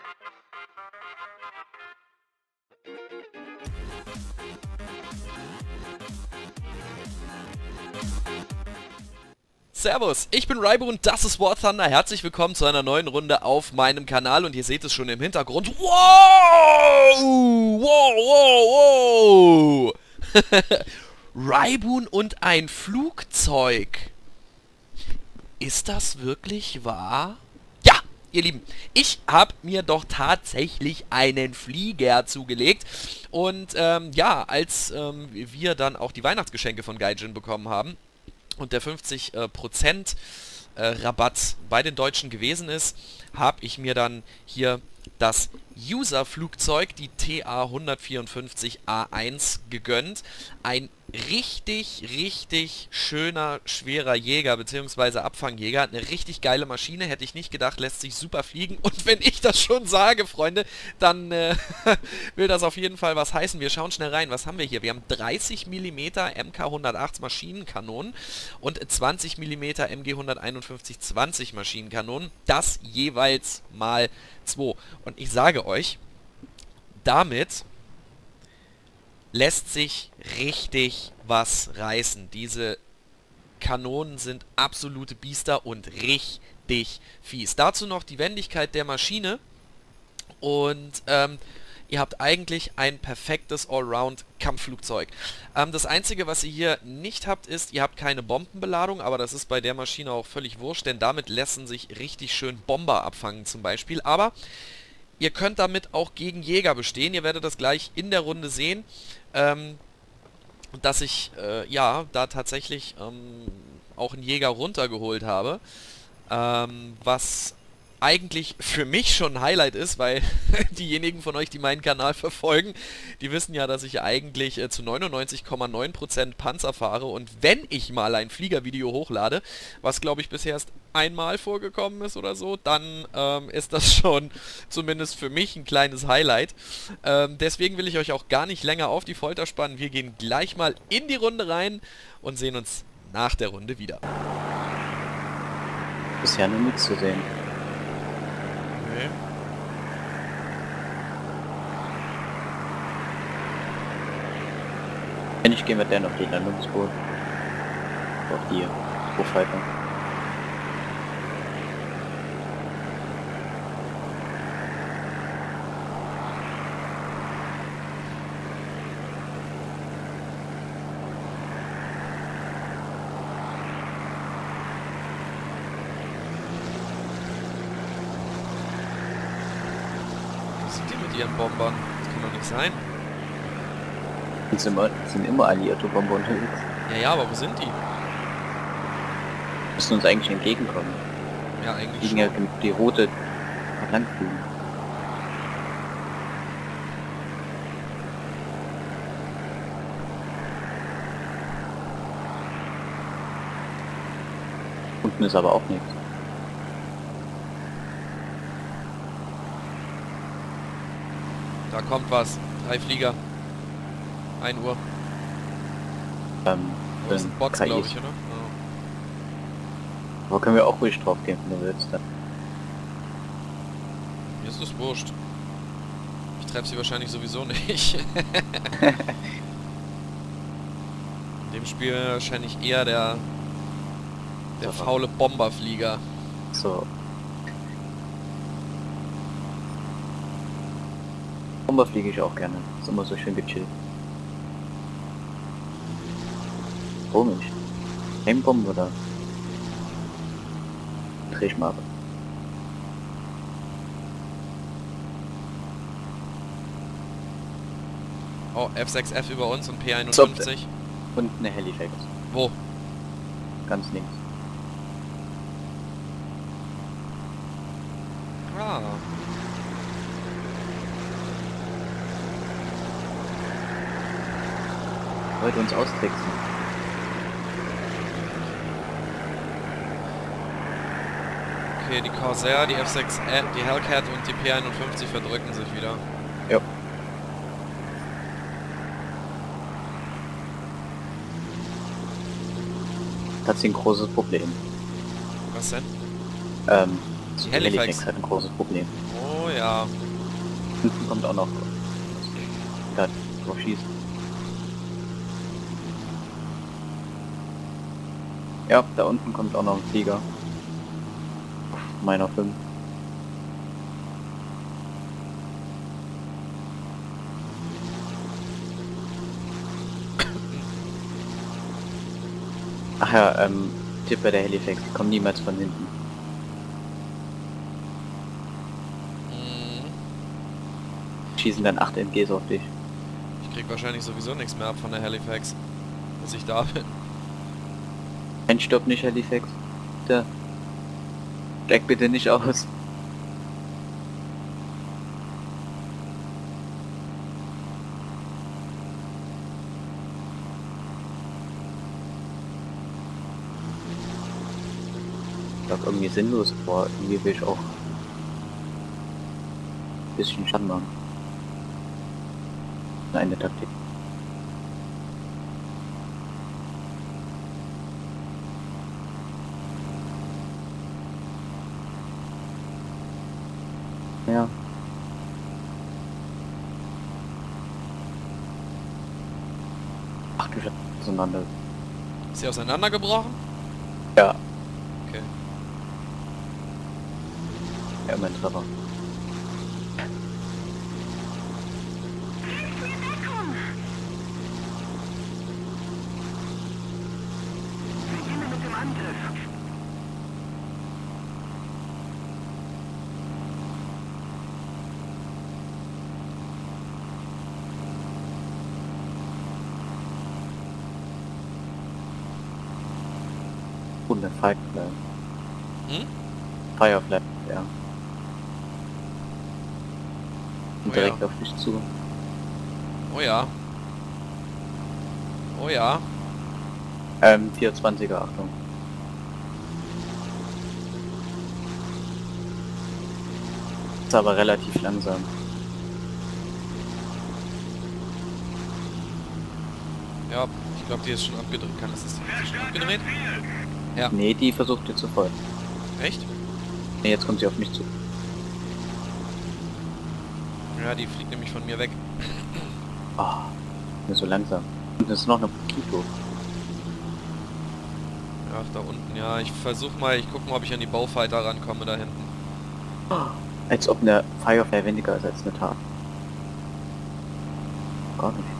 Servus, ich bin Raibu und das ist War Thunder. Herzlich willkommen zu einer neuen Runde auf meinem Kanal und ihr seht es schon im Hintergrund. Wow! Wow, wow, wow! Raibu und ein Flugzeug. Ist das wirklich wahr? Ja, ihr Lieben, ich habe mir doch tatsächlich einen Flieger zugelegt. Und ja, als wir dann auch die Weihnachtsgeschenke von Gaijin bekommen haben, und der 50% Rabatt bei den Deutschen gewesen ist, habe ich mir dann hier das User-Flugzeug, die TA-154A1 gegönnt. Ein richtig schöner, schwerer Jäger bzw. Abfangjäger. Eine richtig geile Maschine, hätte ich nicht gedacht, lässt sich super fliegen. Und wenn ich das schon sage, Freunde, dann will das auf jeden Fall was heißen. Wir schauen schnell rein, was haben wir hier? Wir haben 30 mm MK108 Maschinenkanonen und 20 mm MG 151-20 Maschinenkanonen. Das jeweils mal 2. Und ich sage euch, damit lässt sich richtig was reißen. Diese Kanonen sind absolute Biester und richtig fies. Dazu noch die Wendigkeit der Maschine und ihr habt eigentlich ein perfektes Allround-Kampfflugzeug. Das Einzige, was ihr hier nicht habt, ist, ihr habt keine Bombenbeladung, aber das ist bei der Maschine auch völlig wurscht, denn damit lassen sich richtig schön Bomber abfangen zum Beispiel. Aber ihr könnt damit auch gegen Jäger bestehen. Ihr werdet das gleich in der Runde sehen, dass ich ja da tatsächlich auch einen Jäger runtergeholt habe, was eigentlich für mich schon ein Highlight ist, weil diejenigen von euch, die meinen Kanal verfolgen, die wissen ja, dass ich eigentlich zu 99,9% Panzer fahre und wenn ich mal ein Fliegervideo hochlade, was glaube ich bisher erst einmal vorgekommen ist oder so, dann ist das schon zumindest für mich ein kleines Highlight. Deswegen will ich euch auch gar nicht länger auf die Folter spannen. Wir gehen gleich mal in die Runde rein und sehen uns nach der Runde wieder. Bisher nur nichts zu sehen. Okay. Wenn nicht, gehen wir dann auf die Landungsboot. Auf die Hochhaltung. Ihren Bombern. Das kann doch nicht sein. Sind immer alliierte Bomber unterwegs. Ja, aber wo sind die? Müssen uns eigentlich entgegenkommen. Ja, eigentlich Fliegen schon. ja die Route lang fliegen. Unten ist aber auch nichts. Da kommt was. 3 Flieger. 1 Uhr. Das sind Bots, glaube ich, oder? Ja. Aber können wir auch ruhig drauf gehen, wenn du willst. Dann. Mir ist das wurscht. Ich treffe sie wahrscheinlich sowieso nicht. In dem Spiel wahrscheinlich eher der faule Bomberflieger. So. Bomber fliege ich auch gerne. Ist immer so schön gechillt. Komisch. Kein Bomber da. Dreh ich mal ab. Oh, F6F über uns und P51. So, und eine Halifax. Wo? Ganz links. Ah. Wollte uns austricksen. Okay, die Corsair, die F6, die Hellcat und die P51 verdrücken sich wieder. Ja. Hat sie ein großes Problem. Was denn? Die Halifax hat ein großes Problem. Oh ja. Hinten kommt auch noch. Da drauf schießt. Ja, da unten kommt auch noch ein Flieger. Auf meiner 5. Ach ja, Tipp bei der Halifax, die kommen niemals von hinten. Mhm. Schießen dann 8 MGs auf dich. Ich krieg wahrscheinlich sowieso nichts mehr ab von der Halifax, bis ich da bin. Nein, stopp nicht, Halifax. Da. Steig bitte nicht aus. Das irgendwie sinnlos vor. Irgendwie will ich auch ein bisschen Schaden machen. Eine Taktik. Ja. Ach du Scheiße, auseinander. Ist sie auseinandergebrochen? Ja. Okay. Ja, mein Treffer. Und ein Firefly. Hm? Firefly, ja. Und Oh direkt ja. auf dich zu. Oh ja. Oh ja. 420er, Achtung. Ist aber relativ langsam. Ja, ich glaube, die ist schon abgedreht. Kann das ist die schon abgedreht? Ja. Nee, die versucht dir zu folgen. Echt? Nee, jetzt kommt sie auf mich zu. Ja, die fliegt nämlich von mir weg. Ah, oh, so langsam. Und es ist noch eine Kito. Ach, da unten, ja. Ich versuche mal, ich gucke mal, ob ich an die Baufighter rankomme da hinten. Als ob eine Firefly weniger ist als eine Tat. Gar nicht.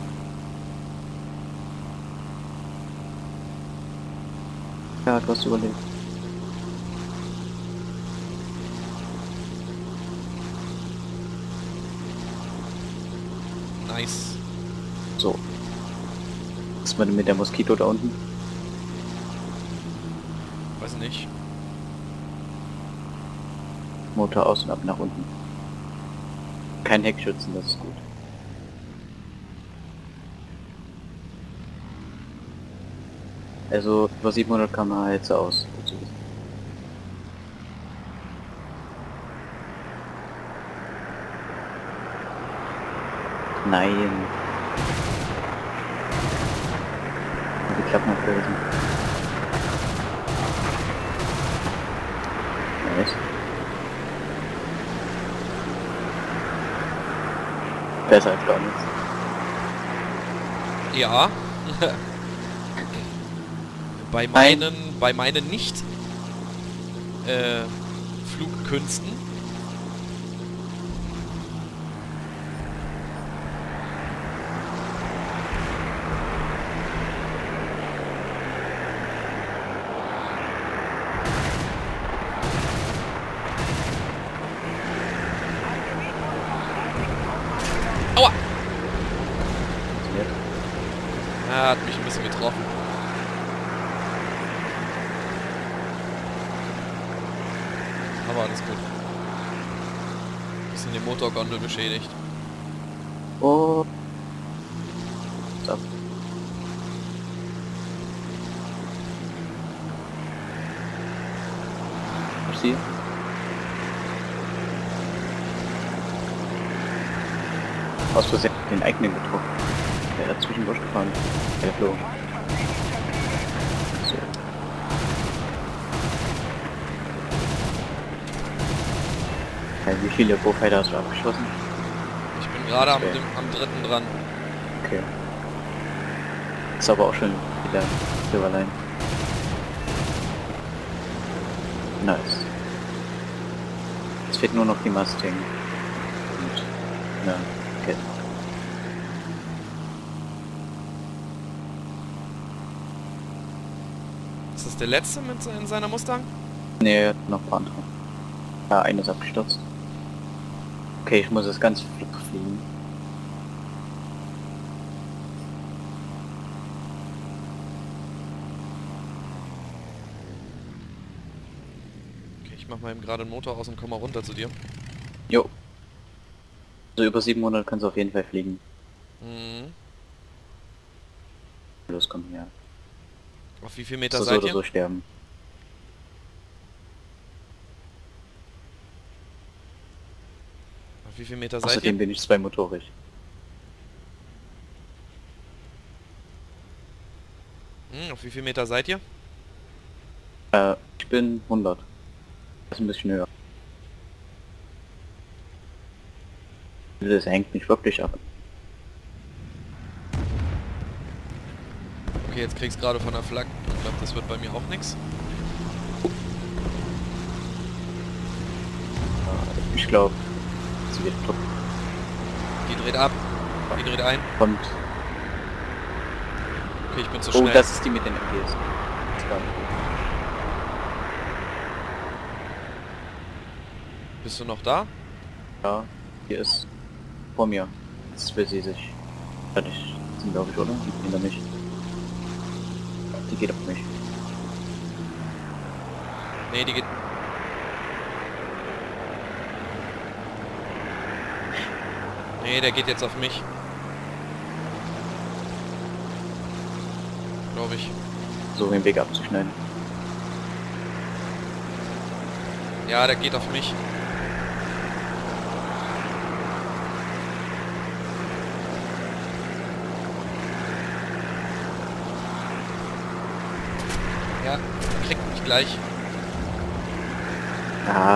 Ja, du hast überlebt. Nice. So. Was ist man denn mit der Moskito da unten? Weiß nicht. Motor aus und ab nach unten. Kein Heckschützen, das ist gut. Also über 700 km/h hält sie aus. Nein. Die Klappen aufgelösen. Nice. Besser als gar nichts. Ja. bei meinen nicht Flugkünsten. Aua! Ja, hat mich ein bisschen getroffen. Aber alles gut. Bisschen die Motorgondel beschädigt. Oh. So. Ich sehe. Aus Versehen den eigenen getroffen. Der hat zwischendurch gefahren. Der flog. So. Wie viele Profiler hast du abgeschossen? Ich bin gerade am dritten dran. Okay. Ist aber auch schon wieder Silberline. Nice. Es fehlt nur noch die Mustang. Und ja, okay. Ist das der letzte in seiner Mustang? Ne, noch ein paar andere. Ja, eine ist abgestürzt. Okay, ich muss es ganz flach fliegen. Okay, ich mach mal eben gerade den Motor aus und komm mal runter zu dir. Jo. So über 700 kannst du auf jeden Fall fliegen. Mhm. Los, komm her. Auf wie viel Meter So seid oder ihr? so sterben. Auf wie viel Meter seid Außerdem ihr? bin ich zweimotorig. Auf wie viel Meter seid ihr? Ich bin 100. Das ist ein bisschen höher. Das hängt mich wirklich ab. Okay, jetzt kriegst gerade von der Flak. Ich glaube, das wird bei mir auch nichts. Ich glaube, sie wird top. Die dreht ab. Die dreht ein. Und Okay, ich bin zu oh, schnell. das ist die mit den MGs. Bist du noch da? Ja, hier ist vor mir. Jetzt will sie sich fertig sind, glaube ich, oder? Die hinter mich. Die geht auf mich. Nee, die geht... Nee, der geht jetzt auf mich. Glaube ich. So den Weg abzuschneiden. Ja, der geht auf mich. Ja, kriegt mich gleich. Ja,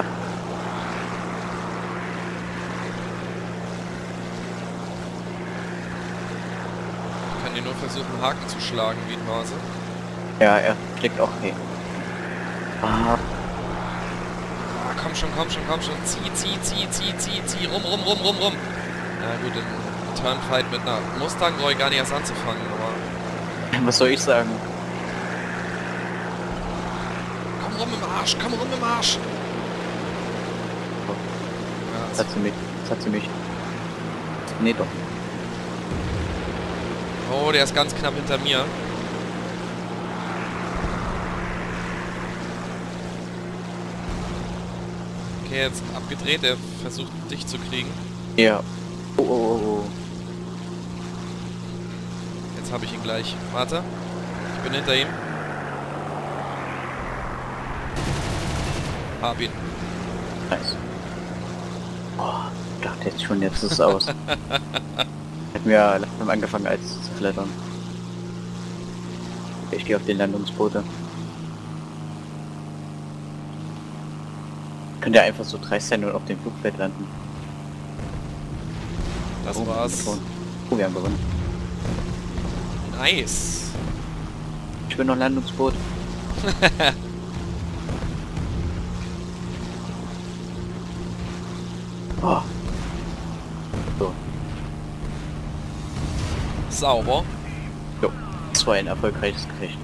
Ich kann dir nur versuchen, Haken zu schlagen wie ein Hase. ja, er kriegt auch hey. Ah, Ah, komm schon, komm schon, komm schon. Zieh. Rum. Na gut, im Turnfight mit einer Mustang brauche ich gar nicht erst anzufangen, aber... was soll ich sagen? Komm rum im Arsch! Das Ja, hat sie mich. Das hat sie mich. Nee, doch. oh, der ist ganz knapp hinter mir. Okay, jetzt abgedreht, der versucht dich zu kriegen. Ja. Oh. Jetzt habe ich ihn gleich. Warte. Ich bin hinter ihm. Hab ihn. Nice. Oh, ich dachte jetzt schon, jetzt ist es aus. Hätten wir langsam angefangen, als zu flattern. Ich gehe auf den Landungsboote. Könnt ihr einfach so dreist sein und auf dem Flugfeld landen? Das Oh, war's. Oh, wir haben gewonnen. Nice. Ich bin noch Landungsboot. Oh. So. Sauber. Jo. Das war ein erfolgreiches Gefecht.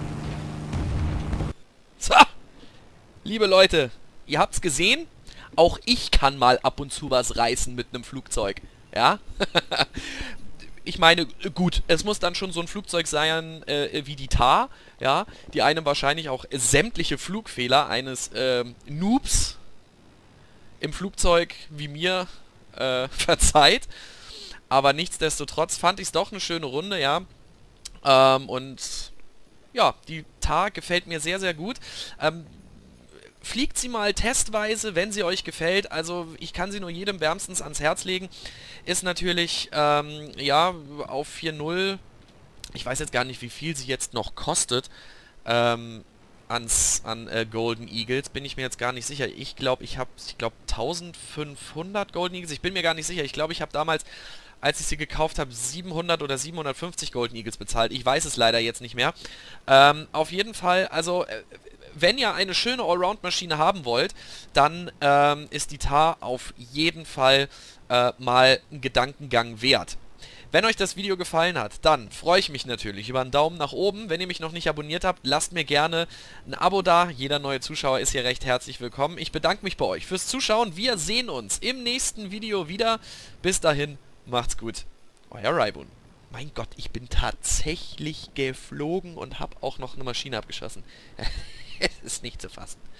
So. Liebe Leute, ihr habt's gesehen. Auch ich kann mal ab und zu was reißen mit einem Flugzeug. Ja? Ich meine, gut, es muss dann schon so ein Flugzeug sein wie die Tar, ja, die einem wahrscheinlich auch sämtliche Flugfehler eines Noobs im Flugzeug wie mir verzeiht. Aber nichtsdestotrotz fand ich es doch eine schöne Runde, ja. Und ja, die Tar gefällt mir sehr, sehr gut. Fliegt sie mal testweise, wenn sie euch gefällt. Also ich kann sie nur jedem wärmstens ans Herz legen. Ist natürlich, ja, auf 4.0. Ich weiß jetzt gar nicht, wie viel sie jetzt noch kostet. an Golden Eagles, bin ich mir jetzt gar nicht sicher. Ich glaube, ich habe 1500 Golden Eagles, ich bin mir gar nicht sicher. Ich glaube, ich habe damals, als ich sie gekauft habe, 700 oder 750 Golden Eagles bezahlt. Ich weiß es leider jetzt nicht mehr. Auf jeden Fall, also wenn ihr eine schöne Allround-Maschine haben wollt, dann ist die TAR auf jeden Fall mal einen Gedankengang wert. Wenn euch das Video gefallen hat, dann freue ich mich natürlich über einen Daumen nach oben. Wenn ihr mich noch nicht abonniert habt, lasst mir gerne ein Abo da. Jeder neue Zuschauer ist hier recht herzlich willkommen. Ich bedanke mich bei euch fürs Zuschauen. Wir sehen uns im nächsten Video wieder. Bis dahin, macht's gut. Euer Raibun. Mein Gott, ich bin tatsächlich geflogen und habe auch noch eine Maschine abgeschossen. Es ist nicht zu fassen.